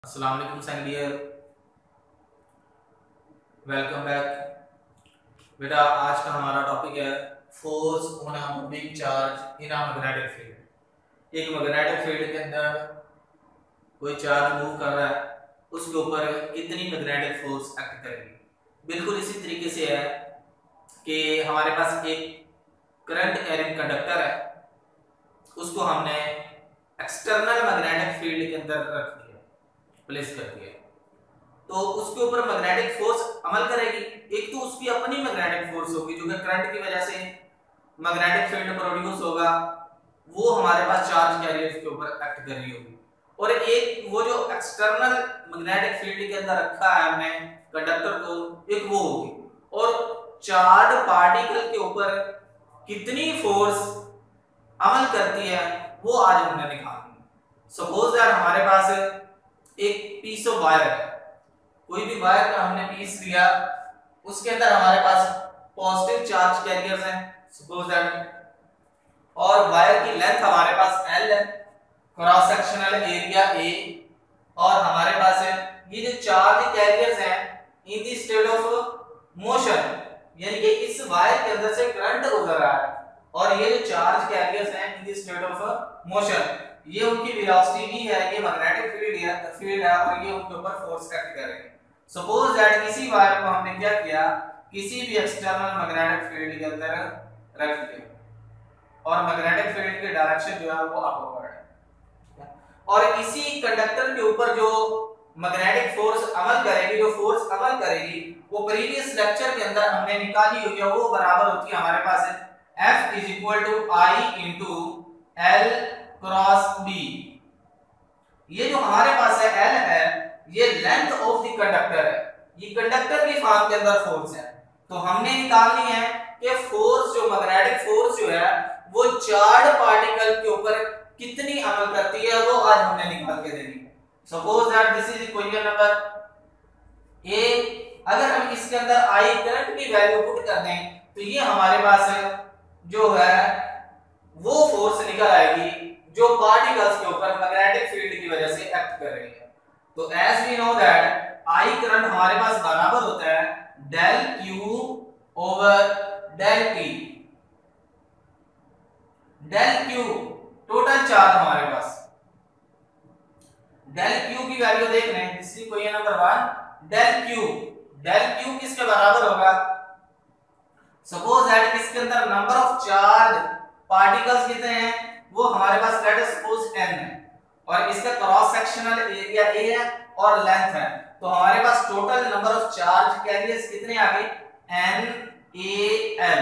अस्सलाम वालेकुम second year, welcome back. बेटा आज का हमारा टॉपिक है force on a moving charge in a magnetic field. एक मैग्नेटिक फील्ड के अंदर कोई चार्ज मूव कर रहा है, उसके ऊपर कितनी मैग्नेटिक फोर्स एक्ट करेगी। बिल्कुल इसी तरीके से है कि हमारे पास एक करंट कैरिंग कंडक्टर है, उसको हमने एक्सटर्नल मैग्नेटिक फील्ड के अंदर रख दिया, प्लेस कर दिया, तो उसके ऊपर मैग्नेटिक फोर्स अमल करेगी। एक तो उसकी अपनी मैग्नेटिक फोर्स होगी जो कि करंट की वजह से मैग्नेटिक फील्ड प्रोड्यूस होगा, वो हमारे पास चार्ज कैरियर के ऊपर एक्ट कर रही होगी। और एक वो जो एक्सटर्नल मैग्नेटिक फील्ड के अंदर रखा है हमने कंडक्टर को, एक वो होगी। और चार्ज पार्टिकल के ऊपर कितनी फोर्स अमल करती है वो आज हमने निकालनी। सपोज दैट हमारे पास एक पीस ऑफ वायर है, कोई भी वायर का हमने पीस लिया, उसके अंदर हमारे पास पॉजिटिव चार्ज कैरियर्स हैं सपोज दैट, और वायर की लेंथ हमारे पास L है, क्रॉस सेक्शनल एरिया A, और हमारे पास है ये जो चार्ज कैरियर्स हैं in the state of motion, यानी कि इस वायर के अंदर से करंट गुजर रहा है, और ये जो चार्ज कैरियर्स हैं in the state of motion, ये उनकी वेलोसिटी भी है, ये मैग्नेटिक फील्ड है और ये उनके ऊपर फोर्स एक्ट कर रहे हैं। सपोज दैट किसी वायर को हमने क्या किया, किसी भी एक्सटर्नल मैग्नेटिक फील्ड के अंदर रख दिया, और मैग्नेटिक फील्ड की डायरेक्शन जो है वो अपवर्ड है, और इसी कंडक्टर के ऊपर जो मैग्नेटिक फोर्स अमल करेगी, जो फोर्स अमल करेगी वो प्रीवियस लेक्चर के अंदर हमने निकाली हुई है, वो बराबर होती है हमारे पास F = I × L cross B। ये जो हमारे पास है L है, ये लेंथ ऑफ द कंडक्टर है, ये कंडक्टर की फॉर्म के अंदर फोर्स है। तो हमने निकालनी है कि फोर्स जो मैग्नेटिक फोर्स जो है वो चार्ज पार्टिकल के ऊपर कितनी अमल करती है, वो आज हमने निकाल के देनी है। Suppose that this is equation number A। अगर हम इसके अंदर I करंट की वैल्यू पुट कर दें तो ये हमारे पास जो है वो फोर्स निकल आएगी जो पार्टिकल्स के ऊपर मैग्नेटिक फील्ड की वजह से एक्ट कर रही है। तो as we know that I current हमारे पास बराबर होता है del Q over del T। del Q total charge हमारे पास, del Q की वैल्यू देख रहे हैं, this is question number 1। del Q किसके बराबर होगा, सपोज दैट इसके अंदर नंबर ऑफ चार्ज पार्टिकल्स कितने हैं, वो हमारे पास लेट अस सपोज n है, और इसका क्रॉस सेक्शनल एरिया A है और लेंथ है, तो हमारे पास total number of charge carriers कितने आ गए, NaL।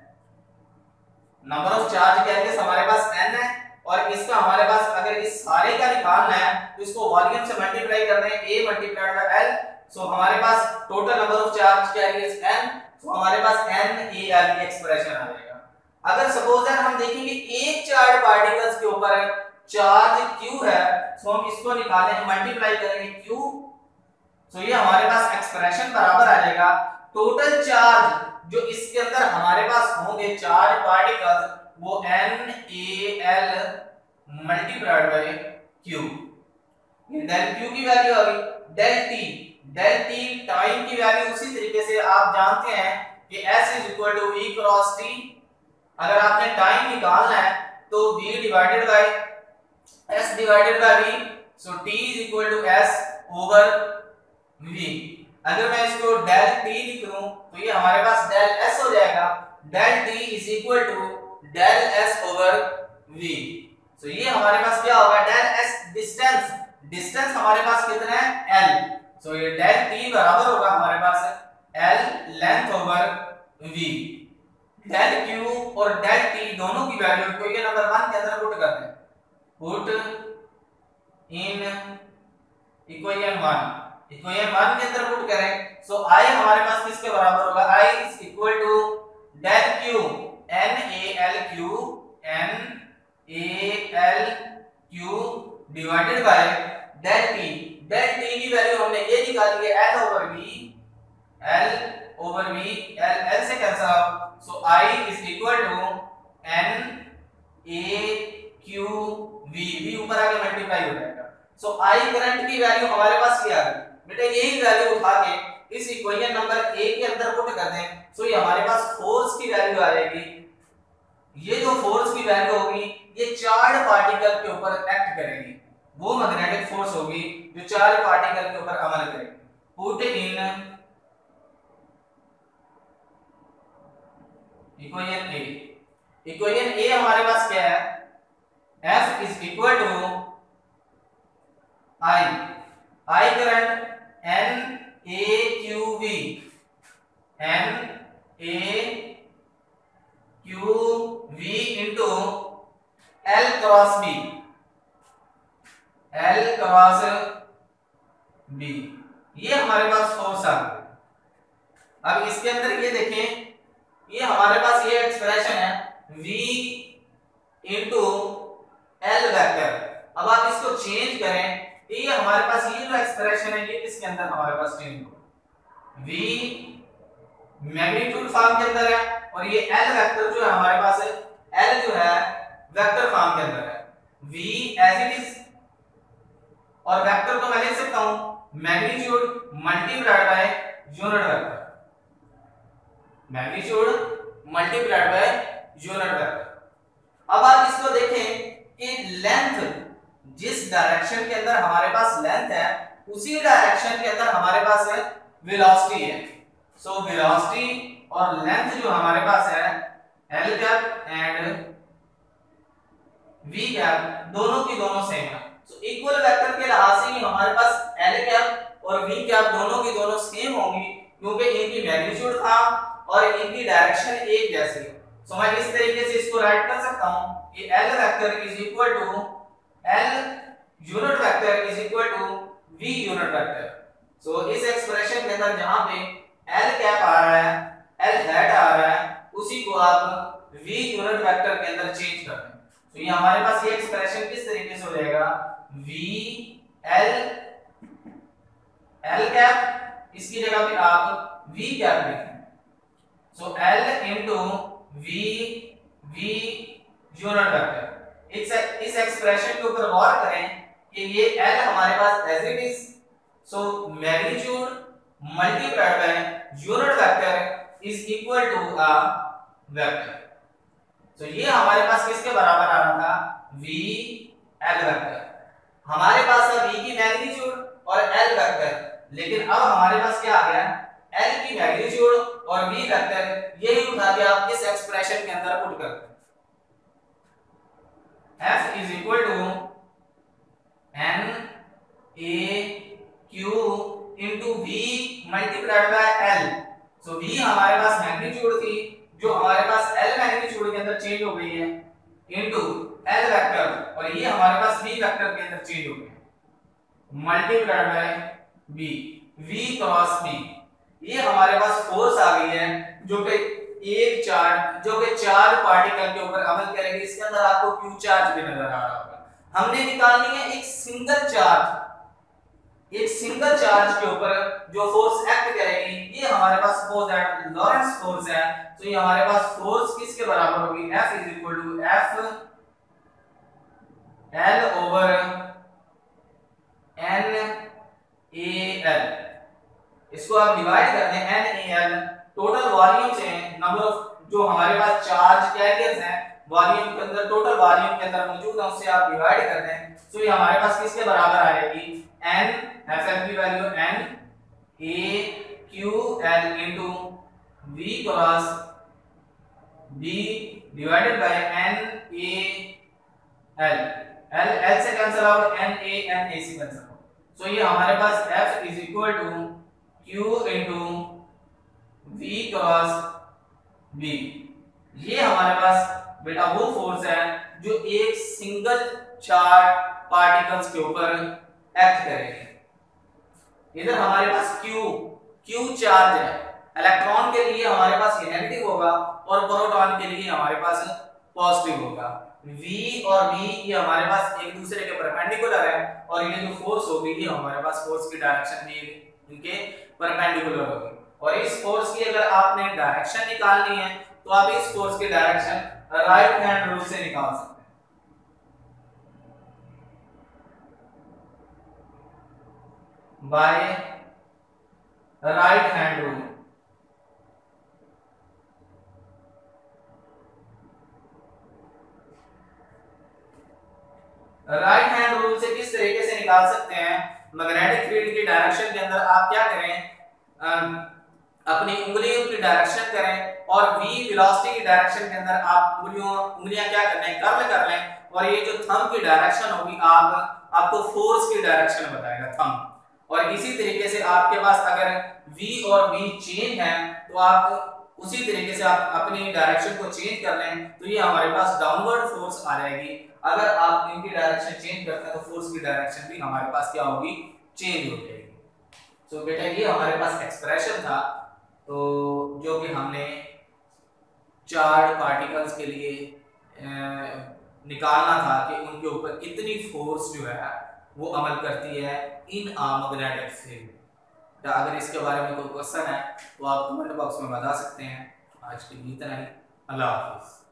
Number of charge carriers हमारे पास n है, और इसका हमारे पास अगर इस सारे का निकालना है तो इसको वॉल्यूम से मल्टीप्लाई करना है, A × L, सो हमारे पास total number of charge carriers n, तो हमारे पास NaL की एक्सप्रेशन आ जाएगा। अगर सपोज दैट हम देखेंगे एक चार्ज पार्टिकल्स के ऊपर चार्ज Q है, तो हम इसको निकालेंगे, मल्टीप्लाई करेंगे Q, तो ये हमारे पास एक्सप्रेशन बराबर आ जाएगा टोटल चार्ज जो इसके अंदर हमारे पास होंगे चार्ज पार्टिकल्स, वो NaL × Q। ये del Q की वैल्यू आ गई। del T टाइम की वैल्यू उसी तरीके से आप जानते हैं कि S = V × T। अगर आपने टाइम निकालना है तो V / S / V, so T = S over V। अगर मैं इसको del T लिख लूं तो ये हमारे पास del S हो जाएगा, del T = del S over V। तो ये हमारे पास क्या होगा, del S डिस्टेंस हमारे पास कितना है L, सो ये del T बराबर होगा हमारे पास L length over V। del Q और del T दोनों की वैल्यू को ये नंबर 1 के अंदर पुट करते हैं, पुट इन इक्वेशन 1 के अंदर पुट करें, सो I हमारे पास किसके बराबर होगा, I = del Q NaLQ divided by del T। del T की वैल्यू हमने ये निकाली है L ओवर V, L से cancel out, so I = NaQV, V ऊपर आके मल्टीप्लाई हो जाएगा, सो आई करंट की वैल्यू हमारे पास क्या है बेटा, यही वैल्यू उठा के इस इक्वेशन नंबर ए के अंदर पुट कर दें, सो ये हमारे पास फोर्स की वैल्यू आ जाएगी। ये जो फोर्स की वैल्यू होगी ये चार्ज पार्टिकल के ऊपर एक्ट करेगी, वो मैग्नेटिक फोर्स होगी जो चार्ज पार्टिकल के ऊपर अमल करेगी। पुट इन इक्वेशन ए हमारे पास क्या है, F is equal to I current N A Q V into L cross B, ये हमारे पास फोर्स आ गया। अब इसके अंदर ये देखें, ये हमारे पास ये एक्सप्रेशन है V इंटू L वेक्टर। अब आप इसको चेंज करें, ये हमारे पास ये जो एक्सप्रेशन है ये इसके अंदर हमारे पास चेंज हो, V मैग्नीट्यूड फॉर्म के अंदर है और ये L वेक्टर जो है हमारे पास है, L जो है वेक्टर फॉर्म के अंदर है, V एज इट इज। और वेक्टर को मैं लिख सकता हूं magnitude multiplied by unit vector, magnitude multiplied by unit vector. अब आप इसको देखें कि लेंथ, जिस डायरेक्शन के अंदर हमारे पास लेंथ है उसी डायरेक्शन के अंदर हमारे पास है वेलोसिटी है। सो वेलोसिटी और लेंथ जो हमारे पास है L cap and V cap दोनों की दोनों सेम है। सो इक्वल वेक्टर के लिहाज से ही हमारे पास L कैप और V कैप दोनों की दोनों सेम होंगी, क्योंकि इनकी मैग्नीट्यूड था और इनकी डायरेक्शन एक जैसी है। सो मैं इस तरीके से इसको राइट कर सकता हूं कि L vector is equal to L unit vector is equal to V unit vector. So इस एक्सप्रेशन के अंदर जहां पे L कैप आ रहा है, L हैट आ रहा है, उसी को आप V यूनिट वेक्टर के अंदर चेंज कर दें। तो ये हमारे पास ये एक्सप्रेशन किस तरीके से हो जाएगा, V L कैप, इसकी जगह पे आप V कैप लिखें। So L into V unit vector. इस एक्सप्रेशन के ऊपर गौर करें कि ये L हमारे पास as it is, so magnitude multiplied by unit vector is equal to a vector. तो ये हमारे पास किसके बराबर आ रहा था, V L वेक्टर। हमारे पास है V की मैग्नीट्यूड और L वेक्टर, लेकिन अब हमारे पास क्या आ गया, L की मैग्नीट्यूड और V वेक्टर, यही उठा के आप इस एक्सप्रेशन के अंदर पुट कर दें। F is equal to N A Q into V multiplied by L। So V हमारे पास मैग्नीट्यूड थी जो हमारे पास L मैग्नीट्यूड के अंदर चेंज हो गई है, इनटू L वेक्टर, और ये हमारे पास V वेक्टर के अंदर चेंज हो गई है, multiplied by B, V cross B। ये हमारे पास फोर्स आ गई है जो कि एक चार्ज जो कि चार पार्टिकल के ऊपर अमल करेगी। इसके अंदर आपको Q चार्ज भी नजर आ रहा होगा। हमने निकालनी है एक सिंगल चार्ज के ऊपर जो फोर्स एक्ट करेगी, ये हमारे पास फोर्स है, लॉरेंस फोर्स है। तो ये हमारे पास फोर्स किसके बराबर होगी, F is equal to F L over N A L। इसको आप डिवाइड कर दें, N A L total volume से नंबर ऑफ जो हमारे पास चार्ज कैरियर्स हैं वॉल्यूम के अंदर, टोटल वॉल्यूम के अंदर मौजूद है, उससे आप डिवाइड कर दें। तो ये हमारे पास किसके बराबर आ जाएगी, N F की value N A Q L into V cross B divided by N A L। L से कैंसिल आउट, N A से कैंसिल आउट। सो ये हमारे पास F is equal to Q into V cross B। ये हमारे पास बेटा वो force है जो एक सिंगल चार्ज पार्टिकल्स के ऊपर एक्ट करेगी। इधर हमारे पास Q चार्ज है, इलेक्ट्रॉन के लिए हमारे पास ये नेगेटिव होगा और प्रोटॉन के लिए हमारे पास पॉजिटिव होगा। V और B ये हमारे पास एक दूसरे के परपेंडिकुलर है, और ये जो फोर्स होगी ये हमारे पास फोर्स की डायरेक्शन भी इनके परपेंडिकुलर होगी। और इस फोर्स की अगर आपने डायरेक्शन निकालनी है तो आप इस फोर्स की डायरेक्शन राइट हैंड रूल से निकाल सकते हैं। By right hand rule. Right hand rule से किस तरीके से निकाल सकते हैं, मैग्नेटिक फील्ड की डायरेक्शन के अंदर आप क्या करें, अपनी उंगलियों की डायरेक्शन करें और v वेलोसिटी की डायरेक्शन के अंदर आप उंगलियां क्या कर लें, कर्ल कर लें, और ये जो थंब की डायरेक्शन होगी आपको फोर्स की डायरेक्शन बताएगा थंब। और इसी तरीके से आपके पास अगर v और v चेंज है तो आप उसी तरीके से आप अपनी डायरेक्शन को चेंज कर लें तो ये हमारे पास डाउनवर्ड फोर्स आ जाएगी। अगर आप इनकी डायरेक्शन चेंज करते हैं तो फोर्स की डायरेक्शन भी हमारे पास क्या होगी, चेंज हो जाएगी। तो बेटा ये हमारे पास एक्सप्रेशन था, तो जो कि हमने चार्ज पार्टिकल्स के लिए निकालना था कि उनके ऊपर कितनी फोर्स जो है वो अमल करती है इन मैग्नेटिक फील्ड। अगर इसके बारे में कोई क्वेश्चन है तो आप कमेंट बॉक्स में बता सकते हैं। आज के लिए इतना ही, अल्लाह हाफिज़।